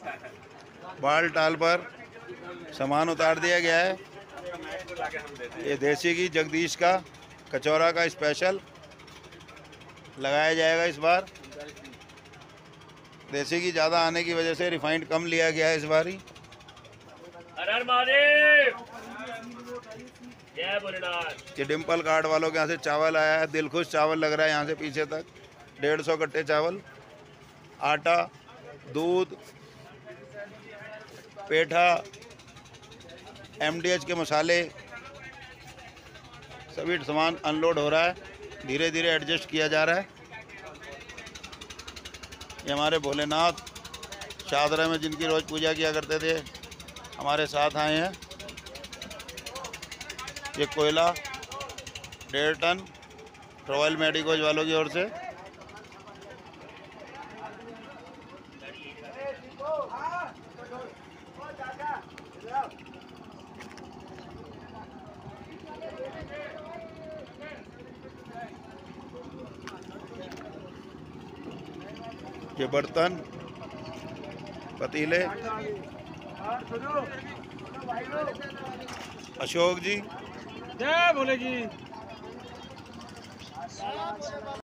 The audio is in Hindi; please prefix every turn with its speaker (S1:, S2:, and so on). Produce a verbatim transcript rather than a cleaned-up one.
S1: बाल टाल पर सामान उतार दिया गया है। ये देसी घी जगदीश का कचौरा का स्पेशल लगाया जाएगा इस बार। देसी घी ज़्यादा आने की वजह से रिफाइंड कम लिया गया है इस बार ही।
S2: हर हर महादेव, जय भोलेनाथ।
S1: ये डिम्पल कार्ड वालों के यहाँ से चावल आया है, दिलखुश चावल लग रहा है यहाँ से पीछे तक। डेढ़ सौ कट्टे चावल, आटा, दूध, पेठा, एमडीएच के मसाले, सभी सामान अनलोड हो रहा है। धीरे धीरे एडजस्ट किया जा रहा है। ये हमारे भोलेनाथ शादरा में जिनकी रोज़ पूजा किया करते थे हमारे साथ आए हैं। ये कोयला डेढ़ टन रॉयल मेडिकोज वालों की ओर से। ये बर्तन, पतीले, अशोक जी,
S2: जय भोले जी।